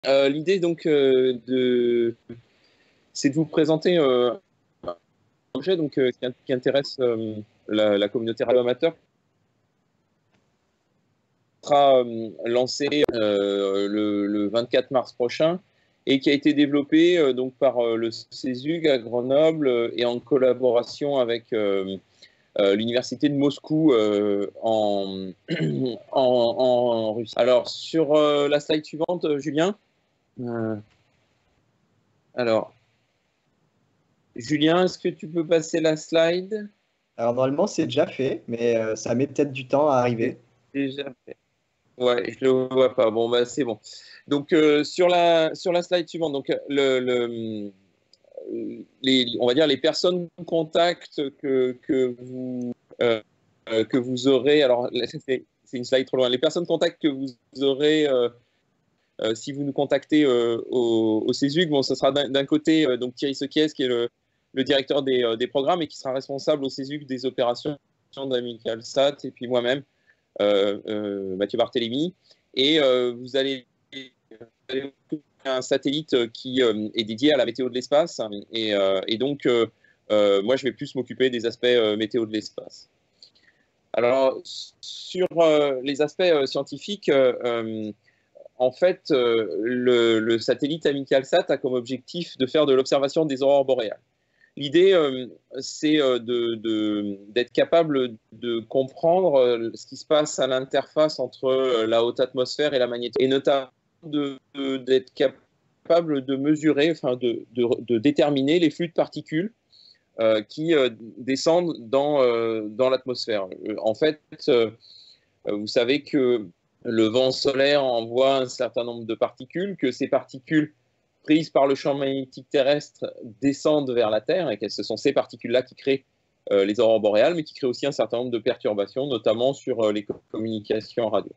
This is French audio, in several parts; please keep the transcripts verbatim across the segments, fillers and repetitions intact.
Euh, L'idée donc euh, de, c'est de vous présenter euh, un objet donc euh, qui, qui intéresse euh, la, la communauté radio amateur, qui sera euh, lancé euh, le, le vingt-quatre mars prochain et qui a été développé euh, donc par euh, le CESUG à Grenoble euh, et en collaboration avec euh, euh, l'université de Moscou euh, en, en, en Russie. Alors sur euh, la slide suivante, euh, Julien. Euh, alors. Julien, est-ce que tu peux passer la slide? Alors normalement c'est déjà fait, mais euh, ça met peut-être du temps à C'est arriver. déjà fait. Ouais, je le vois pas. Bon, bah c'est bon. Donc euh, sur la sur la slide suivante, donc le, le les, on va dire les personnes contact que que vous euh, que vous aurez. Alors c'est c'est une slide trop loin. Les personnes contact que vous aurez euh, euh, si vous nous contactez euh, au, au CESUG, bon, ce sera d'un côté euh, donc Thierry Sequies, qui est le, le directeur des, euh, des programmes et qui sera responsable au CESUG des opérations d'Amicalsat, et puis moi-même, euh, euh, Mathieu Barthélémy. Et euh, vous allez, vous allez un satellite qui euh, est dédié à la météo de l'espace. Et, euh, et donc, euh, euh, moi, je vais plus m'occuper des aspects euh, météo de l'espace. Alors, sur euh, les aspects euh, scientifiques, euh, en fait, euh, le, le satellite Amicalsat a comme objectif de faire de l'observation des aurores boréales. L'idée, euh, c'est euh, de, de, d'être capable de comprendre euh, ce qui se passe à l'interface entre euh, la haute atmosphère et la magnétosphère, et notamment de, de, d'être capable de mesurer, enfin de, de, de déterminer les flux de particules euh, qui euh, descendent dans, euh, dans l'atmosphère. En fait, euh, vous savez que le vent solaire envoie un certain nombre de particules, que ces particules prises par le champ magnétique terrestre descendent vers la Terre, et que ce sont ces particules-là qui créent euh, les aurores boréales, mais qui créent aussi un certain nombre de perturbations, notamment sur euh, les communications radio.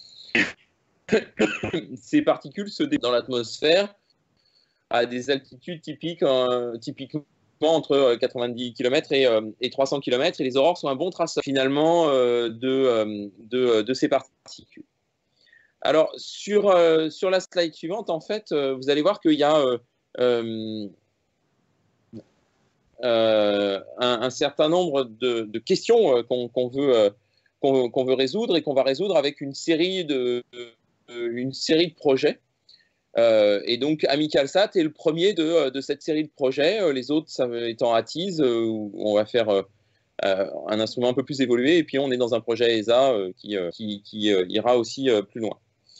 Ces particules se déplacent dans l'atmosphère à des altitudes typiques, euh, typiquement entre quatre-vingt-dix kilomètres et, euh, et trois cents kilomètres, et les aurores sont un bon traceur finalement euh, de, euh, de, de ces particules. Alors, sur, euh, sur la slide suivante, en fait, euh, vous allez voir qu'il y a euh, euh, euh, un, un certain nombre de, de questions euh, qu'on qu'on veut, euh, qu'on qu'on veut résoudre et qu'on va résoudre avec une série de, de, une série de projets. Euh, et donc, Amicalsat est le premier de, de cette série de projets. Les autres, ça étant ATIS, euh, où on va faire euh, un instrument un peu plus évolué. Et puis, on est dans un projet E S A euh, qui, euh, qui, qui euh, ira aussi euh, plus loin.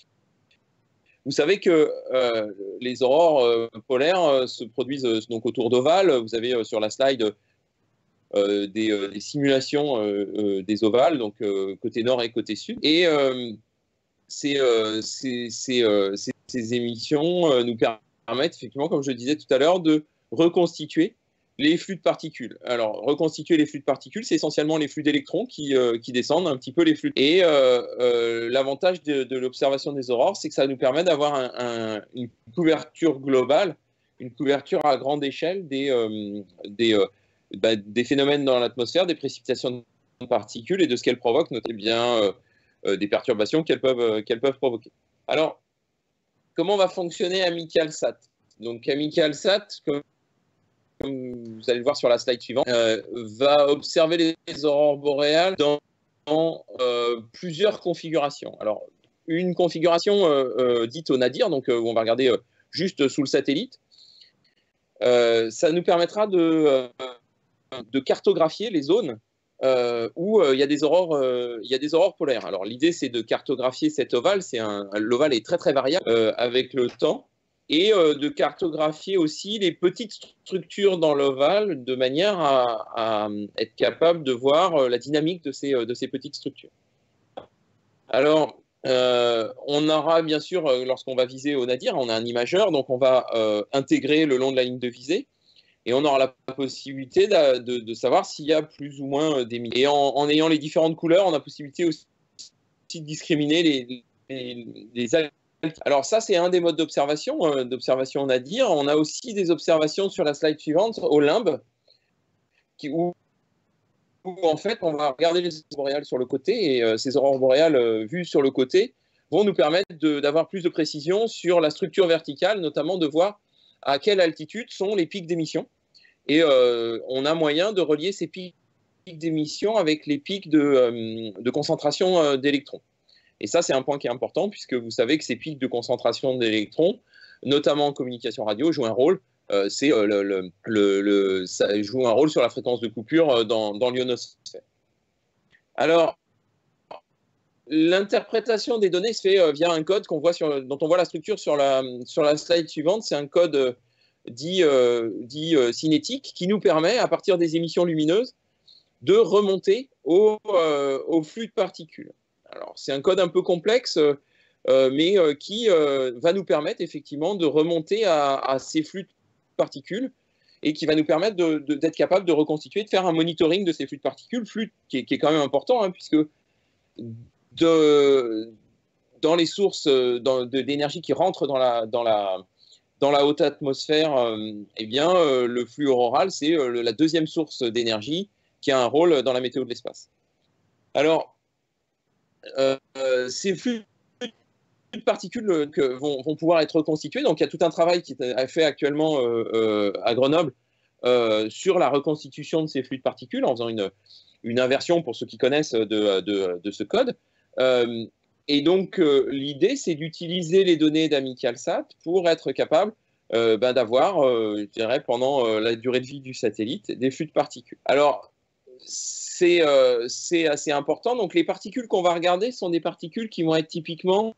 Vous savez que euh, les aurores euh, polaires euh, se produisent euh, donc autour d'ovales. Vous avez euh, sur la slide euh, des, euh, des, simulations euh, euh, des ovales, donc euh, côté nord et côté sud. Et euh, ces, euh, ces, ces, euh, ces, ces émissions euh, nous permettent, effectivement, comme je le disais tout à l'heure, de reconstituer les flux de particules. Alors, reconstituer les flux de particules, c'est essentiellement les flux d'électrons qui, euh, qui descendent, un petit peu les flux. Et euh, euh, l'avantage de, de l'observation des aurores, c'est que ça nous permet d'avoir un, un, une couverture globale, une couverture à grande échelle des, euh, des, euh, bah, des phénomènes dans l'atmosphère, des précipitations de particules et de ce qu'elles provoquent, notamment bien euh, euh, des perturbations qu'elles peuvent, euh, qu'elles peuvent provoquer. Alors, comment va fonctionner Amicalsat? Donc, Amicalsat, comme comme vous allez le voir sur la slide suivante, euh, va observer les, les aurores boréales dans, dans euh, plusieurs configurations. Alors, une configuration euh, euh, dite au nadir, donc euh, où on va regarder euh, juste sous le satellite, euh, ça nous permettra de, euh, de cartographier les zones euh, où il euh, y a des aurores, euh, il y a des aurores polaires. Alors, l'idée, c'est de cartographier cet ovale. C'est un, l'ovale est très très variable euh, avec le temps. Et euh, de cartographier aussi les petites structures dans l'ovale de manière à, à, être capable de voir euh, la dynamique de ces, de ces petites structures. Alors, euh, on aura bien sûr, euh, lorsqu'on va viser au nadir, on a un imageur, donc on va euh, intégrer le long de la ligne de visée, et on aura la possibilité de, de, de savoir s'il y a plus ou moins d'émissions. Et en, en ayant les différentes couleurs, on a la possibilité aussi de discriminer les, les, les Alors ça, c'est un des modes d'observation, euh, d'observation nadir. On a aussi des observations sur la slide suivante, au limbe, qui, où, où en fait, on va regarder les aurores boréales sur le côté, et euh, ces aurores boréales euh, vues sur le côté vont nous permettre d'avoir plus de précision sur la structure verticale, notamment de voir à quelle altitude sont les pics d'émission. Et euh, on a moyen de relier ces pics d'émission avec les pics de, euh, de concentration euh, d'électrons. Et ça, c'est un point qui est important, puisque vous savez que ces pics de concentration d'électrons, notamment en communication radio, jouent un rôle. Euh, c'est euh, le, le, le, le, ça joue un rôle sur la fréquence de coupure euh, dans, dans l'ionosphère. Alors, l'interprétation des données se fait euh, via un code qu'on voit sur, dont on voit la structure sur la, sur la slide suivante. C'est un code euh, dit, euh, dit euh, cinétique qui nous permet, à partir des émissions lumineuses, de remonter au, euh, au flux de particules. Alors, c'est un code un peu complexe, euh, mais euh, qui euh, va nous permettre effectivement de remonter à, à ces flux de particules et qui va nous permettre d'être capable de reconstituer, de faire un monitoring de ces flux de particules, flux qui est, qui est quand même important, hein, puisque de, dans les sources d'énergie qui rentrent dans la, dans la, dans la haute atmosphère, euh, eh bien, euh, le flux auroral, c'est euh, la deuxième source d'énergie qui a un rôle dans la météo de l'espace. Alors, euh, ces flux de particules que vont, vont pouvoir être reconstitués. Donc, il y a tout un travail qui est fait actuellement euh, euh, à Grenoble euh, sur la reconstitution de ces flux de particules en faisant une, une inversion, pour ceux qui connaissent, de, de, de ce code. Euh, et donc, euh, l'idée, c'est d'utiliser les données d'AmicalSat pour être capable euh, ben, d'avoir, euh, je dirais, pendant euh, la durée de vie du satellite, des flux de particules. Alors, c'est euh, assez important. Donc, les particules qu'on va regarder sont des particules qui vont être typiquement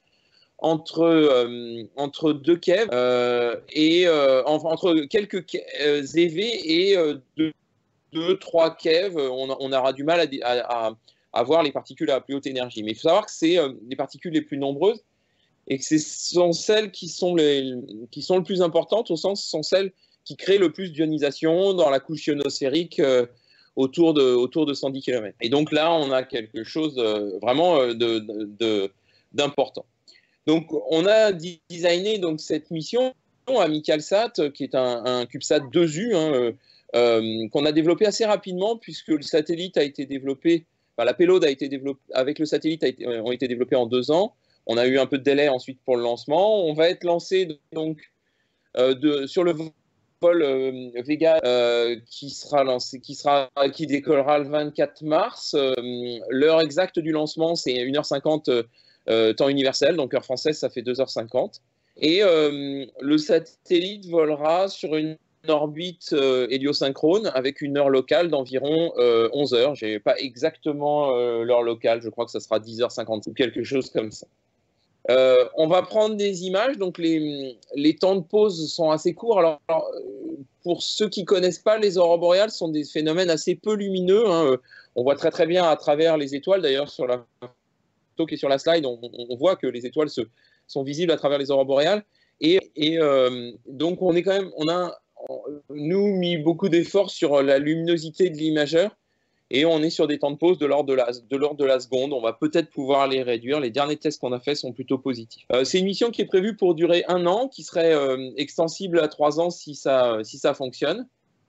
entre, euh, entre deux keV euh, et euh, entre quelques E V et euh, deux, trois keV. On, on aura du mal à, à, à voir les particules à plus haute énergie. Mais il faut savoir que c'est euh, les particules les plus nombreuses et que ce sont celles qui sont, les, qui sont le plus importantes, au sens, ce sont celles qui créent le plus d'ionisation dans la couche ionosphérique euh, autour, de, autour de cent dix kilomètres. Et donc là, on a quelque chose euh, vraiment euh, d'important. Donc, on a designé donc, cette mission AmicalSat, qui est un, un CubeSat deux U, hein, euh, euh, qu'on a développé assez rapidement, puisque le satellite a été développé, enfin, la payload a été développée, avec le satellite a été, ont été développés en deux ans. On a eu un peu de délai ensuite pour le lancement. On va être lancé donc, euh, de, sur le vol euh, Vega euh, qui sera lancé, qui, sera, qui décollera le vingt-quatre mars. Euh, L'heure exacte du lancement, c'est une heure cinquante Euh, temps universel, donc heure française, ça fait deux heures cinquante. Et euh, le satellite volera sur une orbite euh, héliosynchrone avec une heure locale d'environ euh, onze heures. Je n'ai pas exactement euh, l'heure locale, je crois que ça sera dix heures cinquante ou quelque chose comme ça. Euh, on va prendre des images, donc les, les temps de pause sont assez courts. Alors, alors, pour ceux qui ne connaissent pas, les aurores boréales sont des phénomènes assez peu lumineux, hein. On voit très très bien à travers les étoiles, d'ailleurs sur la qui est sur la slide, on, on voit que les étoiles se, sont visibles à travers les aurores boréales. Et, et euh, donc, on est quand même, on a, nous, mis beaucoup d'efforts sur la luminosité de l'imageur et on est sur des temps de pause de l'ordre de la, de l'ordre de la seconde. On va peut-être pouvoir les réduire. Les derniers tests qu'on a faits sont plutôt positifs. Euh, c'est une mission qui est prévue pour durer un an, qui serait euh, extensible à trois ans si ça, si ça fonctionne,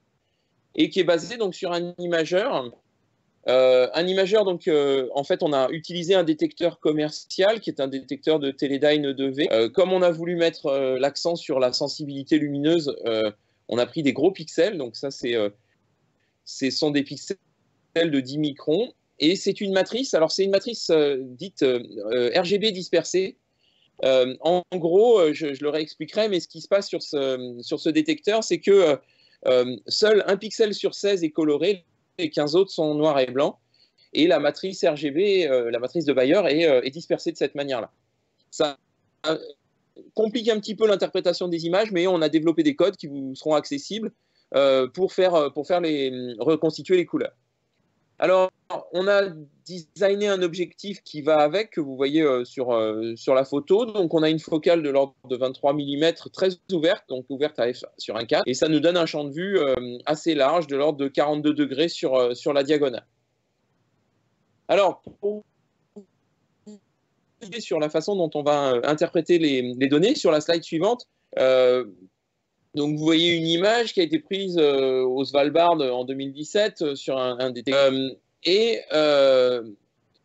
et qui est basée donc sur un imageur. Euh, un imageur, donc, euh, en fait, on a utilisé un détecteur commercial qui est un détecteur de Teledyne deux V. Euh, comme on a voulu mettre euh, l'accent sur la sensibilité lumineuse, euh, on a pris des gros pixels. Donc, ça, c'est, euh, ce sont des pixels de dix microns. Et c'est une matrice, alors c'est une matrice euh, dite euh, R G B dispersée. Euh, en, en gros, je, je le réexpliquerai, mais ce qui se passe sur ce, sur ce détecteur, c'est que euh, seul un pixel sur seize est coloré. Les quinze autres sont noirs et blancs, et la matrice R G B, euh, la matrice de Bayer, est, euh, est dispersée de cette manière-là. Ça euh, complique un petit peu l'interprétation des images, mais on a développé des codes qui vous seront accessibles euh, pour faire, pour faire les, reconstituer les couleurs. Alors, on a designé un objectif qui va avec, que vous voyez euh, sur, euh, sur la photo. Donc, on a une focale de l'ordre de vingt-trois millimètres, très ouverte, donc ouverte à F sur un quatre, et ça nous donne un champ de vue euh, assez large, de l'ordre de quarante-deux degrés sur, euh, sur la diagonale. Alors, pour sur la façon dont on va interpréter les, les données, sur la slide suivante, euh, donc vous voyez une image qui a été prise euh, au Svalbard en deux mille dix-sept euh, sur un, un détecteur. Euh, et euh,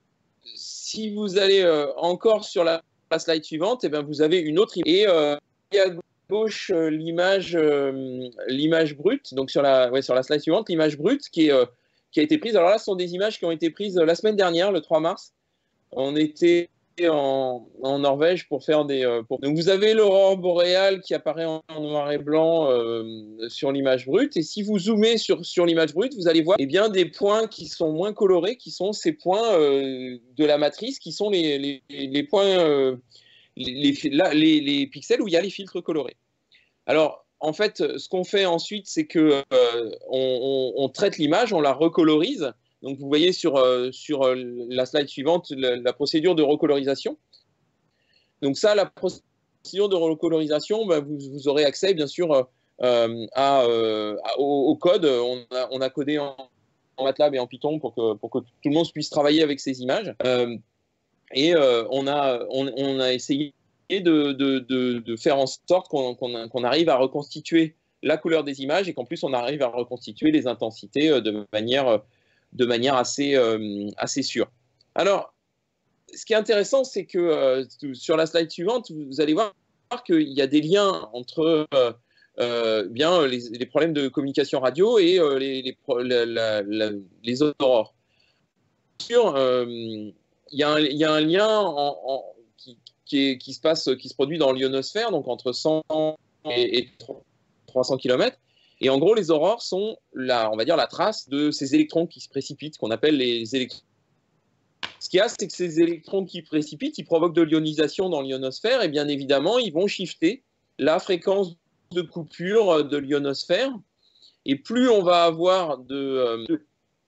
si vous allez euh, encore sur la, la slide suivante, eh bien, vous avez une autre image. Et euh, à gauche, euh, l'image euh, l'image brute, donc sur la, ouais, sur la slide suivante, l'image brute qui, est, euh, qui a été prise. Alors là, ce sont des images qui ont été prises la semaine dernière, le trois mars. On était en, en Norvège pour faire des... Euh, pour... Donc vous avez l'aurore boréale qui apparaît en, en noir et blanc euh, sur l'image brute. Et si vous zoomez sur, sur l'image brute, vous allez voir eh bien, des points qui sont moins colorés, qui sont ces points euh, de la matrice, qui sont les, les, les points, euh, les, les, là, les, les pixels où il y a les filtres colorés. Alors, en fait, ce qu'on fait ensuite, c'est qu'on euh, on, on traite l'image, on la recolorise. Donc, vous voyez sur, euh, sur euh, la slide suivante la, la procédure de recolorisation. Donc ça, la procédure de recolorisation, ben, vous, vous aurez accès, bien sûr, euh, à, euh, à, au, au code. On a, on a codé en, en MATLAB et en Python pour que, pour que tout le monde puisse travailler avec ces images. Euh, et euh, on, a, on, on a essayé de, de, de, de faire en sorte qu'on qu'on, qu'on arrive à reconstituer la couleur des images et qu'en plus, on arrive à reconstituer les intensités de manière... de manière assez, euh, assez sûre. Alors, ce qui est intéressant, c'est que euh, sur la slide suivante, vous allez voir qu'il y a des liens entre euh, euh, bien, les, les problèmes de communication radio et euh, les, les, la, la, la, les aurores. Sur, euh, il, y a un, il y a un lien en, en, qui, qui, est, qui, se passe, qui se produit dans l'ionosphère, donc entre cent et, et trois cents kilomètres. Et en gros, les aurores sont la, on va dire, la trace de ces électrons qui se précipitent, qu'on appelle les électrons. Ce qu'il y a, c'est que ces électrons qui précipitent, ils provoquent de l'ionisation dans l'ionosphère, et bien évidemment, ils vont shifter la fréquence de coupure de l'ionosphère. Et plus on va avoir de, de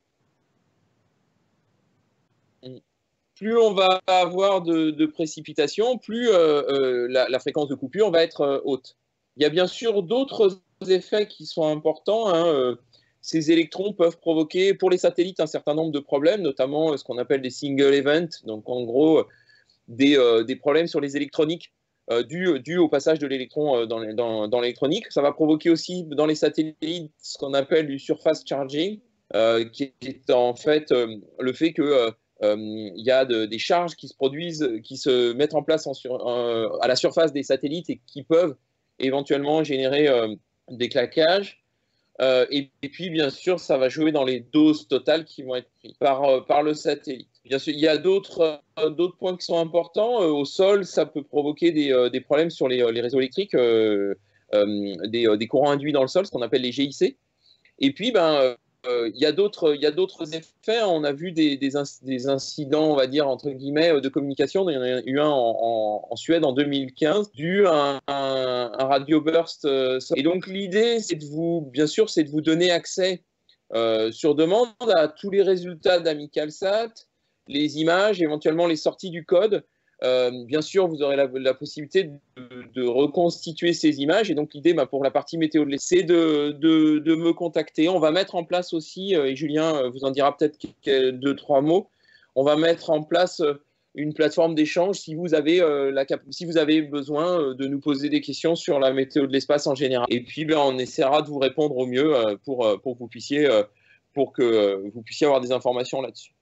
plus on va avoir de, de précipitations, plus euh, euh, la, la fréquence de coupure va être euh, haute. Il y a bien sûr d'autres effets qui sont importants. Hein. Euh, ces électrons peuvent provoquer pour les satellites un certain nombre de problèmes, notamment euh, ce qu'on appelle des single events, donc en gros des, euh, des problèmes sur les électroniques euh, dus, dus au passage de l'électron euh, dans, dans, dans l'électronique. Ça va provoquer aussi dans les satellites ce qu'on appelle du surface charging, euh, qui est en fait euh, le fait que euh, il y a de, des charges qui se produisent, qui se mettent en place en sur, euh, à la surface des satellites et qui peuvent éventuellement générer euh, des claquages. Euh, et, et puis, bien sûr, ça va jouer dans les doses totales qui vont être prises par, euh, par le satellite. Bien sûr, il y a d'autres euh, d'autres points qui sont importants. Euh, au sol, ça peut provoquer des, euh, des problèmes sur les, les réseaux électriques, euh, euh, des, euh, des courants induits dans le sol, ce qu'on appelle les G I C. Et puis, ben, euh, il y a d'autres il y a d'autres effets. On a vu des, des, inc des incidents, on va dire, entre guillemets, de communication. Il y en a eu un en, en, en Suède en deux mille quinze, dû à un, un, un radio burst. Et donc, l'idée, c'est de vous, bien sûr, c'est de vous donner accès euh, sur demande à tous les résultats d'AmicalSat, les images, éventuellement les sorties du code. Euh, bien sûr, vous aurez la, la possibilité de, de reconstituer ces images. Et donc, l'idée, bah, pour la partie météo de l'essai, c'est de, de, de me contacter. On va mettre en place aussi, euh, et Julien vous en dira peut-être deux, trois mots, on va mettre en place une plateforme d'échange si vous avez, euh, la cap si vous avez besoin de nous poser des questions sur la météo de l'espace en général. Et puis, ben, on essaiera de vous répondre au mieux euh, pour, pour, que vous puissiez, euh, pour que vous puissiez avoir des informations là-dessus.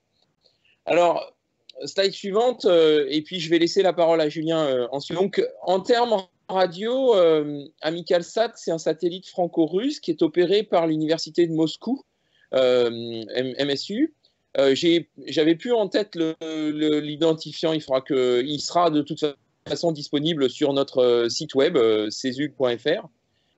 Alors, slide suivante, euh, et puis je vais laisser la parole à Julien euh, ensuite. Donc, en termes radio, euh, AmicalSat, c'est un satellite franco-russe qui est opéré par l'université de Moscou, euh, M S U. Euh, J'avais plus en tête l'identifiant, il faudra que, il sera de toute façon disponible sur notre site web, euh, cesug point F R.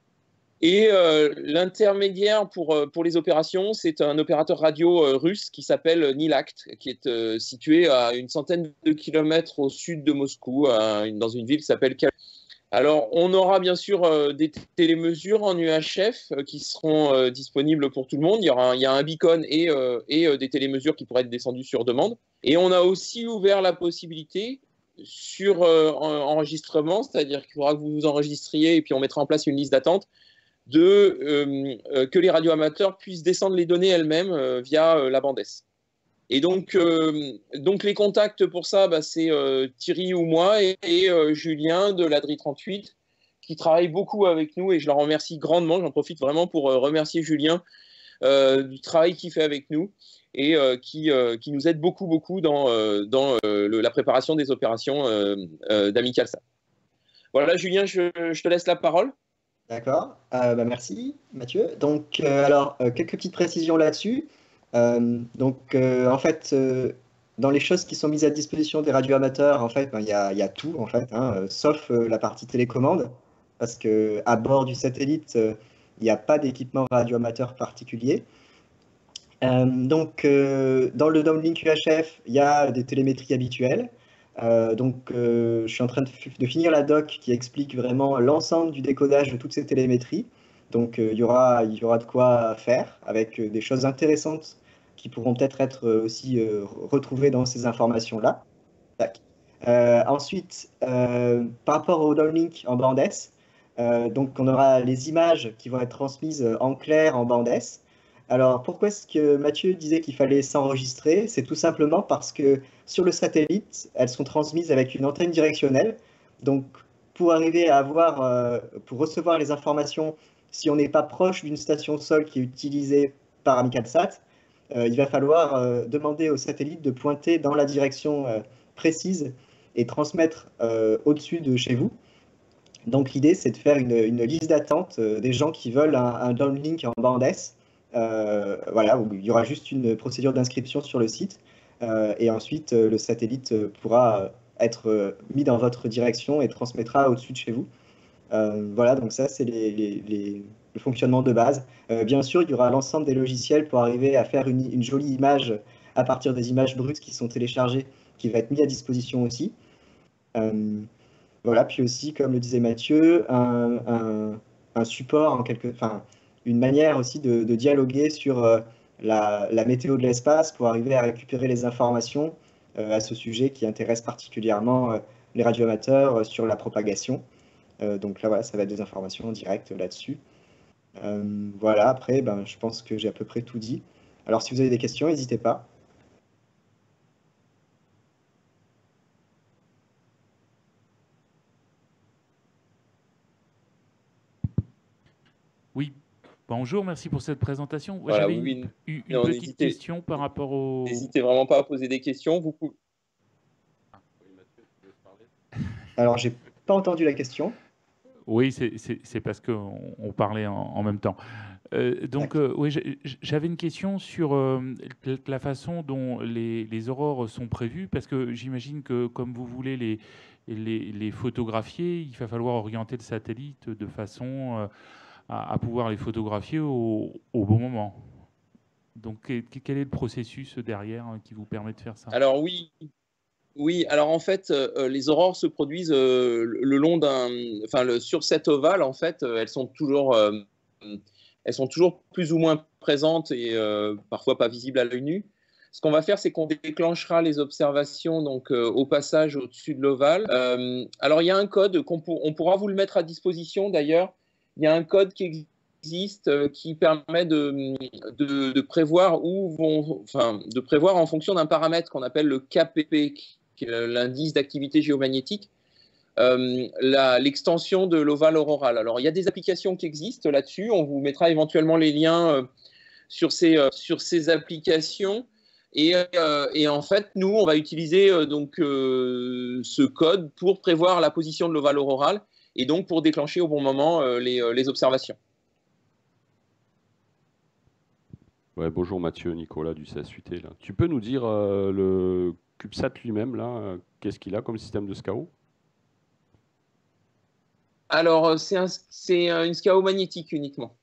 Et euh, l'intermédiaire pour, pour les opérations, c'est un opérateur radio euh, russe qui s'appelle Nilact, qui est euh, situé à une centaine de kilomètres au sud de Moscou, à, dans une ville qui s'appelle Kal. Alors, on aura bien sûr euh, des télémesures en U H F euh, qui seront euh, disponibles pour tout le monde. Il y, aura un, il y a un beacon et, euh, et euh, des télémesures qui pourraient être descendues sur demande. Et on a aussi ouvert la possibilité sur euh, enregistrement, c'est-à-dire qu'il faudra que vous vous enregistriez et puis on mettra en place une liste d'attente, de euh, euh, que les radioamateurs puissent descendre les données elles-mêmes euh, via euh, la bande S. Et donc, euh, donc les contacts pour ça, bah, c'est euh, Thierry ou moi et, et euh, Julien de l'A D R I trente-huit qui travaillent beaucoup avec nous et je leur remercie grandement. J'en profite vraiment pour euh, remercier Julien euh, du travail qu'il fait avec nous et euh, qui, euh, qui nous aide beaucoup, beaucoup dans, euh, dans euh, le, la préparation des opérations euh, euh, d'Amicalsat. Voilà, Julien, je, je te laisse la parole. D'accord, euh, bah, merci Mathieu. Donc, euh, alors, euh, quelques petites précisions là-dessus. Euh, donc, euh, en fait, euh, dans les choses qui sont mises à disposition des radioamateurs, en fait, ben, il y a, il y a tout, en fait, hein, euh, sauf euh, la partie télécommande, parce que à bord du satellite, euh, il n'y a pas d'équipement radioamateur particulier. Euh, donc, euh, dans le downlink U H F, il y a des télémétries habituelles. Euh, donc, euh, je suis en train de, de finir la doc qui explique vraiment l'ensemble du décodage de toutes ces télémétries. Donc, euh, il y aura, il y aura de quoi faire avec euh, des choses intéressantes qui pourront peut-être être euh, aussi euh, retrouvées dans ces informations-là. Tac. Euh, ensuite, euh, par rapport au downlink en bande S, euh, donc on aura les images qui vont être transmises en clair en bande S. Alors, pourquoi est-ce que Mathieu disait qu'il fallait s'enregistrer? C'est tout simplement parce que sur le satellite, elles sont transmises avec une antenne directionnelle. Donc, pour arriver à avoir, euh, pour recevoir les informations, si on n'est pas proche d'une station sol qui est utilisée par Amicalsat, euh, il va falloir euh, demander au satellite de pointer dans la direction euh, précise et transmettre euh, au-dessus de chez vous. Donc l'idée, c'est de faire une, une liste d'attente euh, des gens qui veulent un, un downlink en bande S. Euh, voilà, où il y aura juste une procédure d'inscription sur le site. Euh, et ensuite, euh, le satellite pourra être euh, mis dans votre direction et transmettra au-dessus de chez vous. Euh, voilà, donc ça, c'est les, les, les, le fonctionnement de base. Euh, bien sûr, il y aura l'ensemble des logiciels pour arriver à faire une, une jolie image à partir des images brutes qui sont téléchargées, qui va être mis à disposition aussi. Euh, voilà, puis aussi, comme le disait Mathieu, un, un, un support, en quelque, enfin, une manière aussi de, de dialoguer sur euh, la, la, météo de l'espace pour arriver à récupérer les informations euh, à ce sujet qui intéresse particulièrement euh, les radioamateurs euh, sur la propagation. Euh, donc là, voilà, ça va être des informations directes là-dessus. Euh, voilà, après, ben, je pense que j'ai à peu près tout dit. Alors, si vous avez des questions, n'hésitez pas. Oui, bonjour, merci pour cette présentation. Voilà, J'avais oui, une, une non, petite question par rapport au... N'hésitez vraiment pas à poser des questions. Vous pouvez... Alors, j'ai pas entendu la question. Oui, c'est parce qu'on on parlait en, en même temps. Euh, donc, euh, oui, j'avais une question sur euh, la façon dont les, les aurores sont prévues, parce que j'imagine que comme vous voulez les, les, les photographier, il va falloir orienter le satellite de façon euh, à, à pouvoir les photographier au, au bon moment. Donc, quel est le processus derrière qui vous permet de faire ça? Alors oui, oui. Alors en fait, euh, les aurores se produisent euh, le long d'un, enfin le, sur cet ovale. En fait, euh, elles sont toujours, euh, elles sont toujours plus ou moins présentes et euh, parfois pas visibles à l'œil nu. Ce qu'on va faire, c'est qu'on déclenchera les observations donc euh, au passage au-dessus de l'ovale. Euh, alors il y a un code qu'on pour, on pourra vous le mettre à disposition d'ailleurs. Il y a un code qui existe euh, qui permet de, de, de prévoir où vont, enfin, de prévoir en fonction d'un paramètre qu'on appelle le K P P, qui est l'indice d'activité géomagnétique, euh, l'extension de l'ovale auroral. Alors, il y a des applications qui existent là-dessus. On vous mettra éventuellement les liens euh, sur, ces, euh, sur ces applications. Et, euh, et, en fait, nous, on va utiliser euh, donc, euh, ce code pour prévoir la position de l'ovale auroral et donc pour déclencher au bon moment euh, les, euh, les observations. Ouais, bonjour Mathieu, Nicolas du C S U T. Là. Tu peux nous dire euh, le CubeSat lui-même, là, euh, qu'est-ce qu'il a comme système de S C A O? Alors, c'est un, un, une S C A O magnétique uniquement.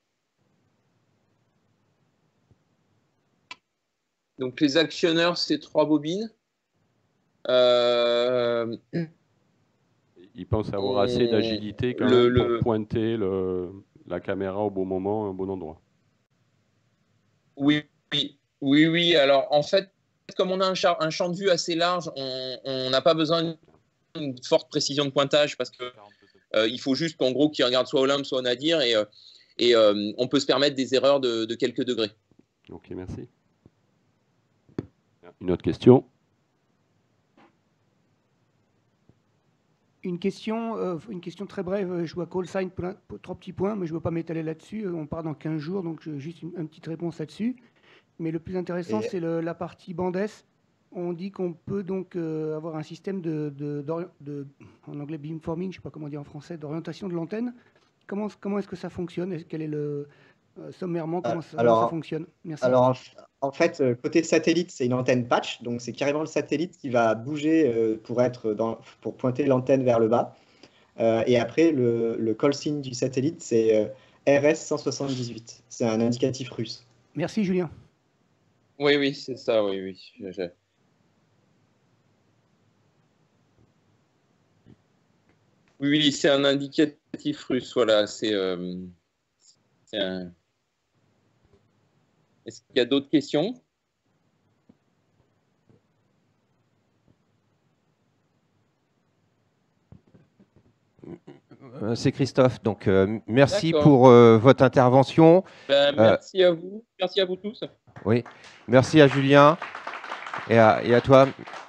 Donc, les actionneurs, c'est trois bobines. Euh, Il pense avoir on... assez d'agilité quand le, même pour le... pointer le, la caméra au bon moment, au bon endroit. Oui, oui, oui, oui. Alors, en fait, comme on a un, char, un champ de vue assez large, on n'a pas besoin d'une forte précision de pointage parce que euh, il faut juste qu'en gros, qu'il regarde soit Olympe, soit Nadir et, euh, et euh, on peut se permettre des erreurs de, de quelques degrés. Ok, merci. Une autre question? Une question, euh, une question très brève. Je vois call sign, plein- trois petits points, mais je ne veux pas m'étaler là-dessus. On part dans quinze jours, donc je- juste une, une petite réponse là-dessus. Mais le plus intéressant, Et- c'est le- la partie bandes. On dit qu'on peut donc euh, avoir un système de, de- d'ori- de- en anglais beamforming, je ne sais pas comment dire en français, d'orientation de l'antenne. Comment, comment est-ce que ça fonctionne? Est-ce- Quel est le euh, sommairement comment ça, comment ça Alors, fonctionne? Merci. alors en, f- en fait, euh, côté satellite, c'est une antenne patch, donc c'est carrément le satellite qui va bouger euh, pour être dans, pour pointer l'antenne vers le bas. Euh, et après, le, le call sign du satellite, c'est euh, R S cent soixante-dix-huit. C'est un indicatif russe. Merci Julien. Oui, oui, c'est ça, oui, oui. Je- je- Oui, oui, c'est un indicatif russe, voilà. C'est euh, c'est un... Est-ce qu'il y a d'autres questions? Euh, C'est Christophe. Donc, euh, merci D'accord. pour euh, votre intervention. Ben, Euh, merci à vous. Merci à vous tous. oui, merci à Julien et à, et à toi.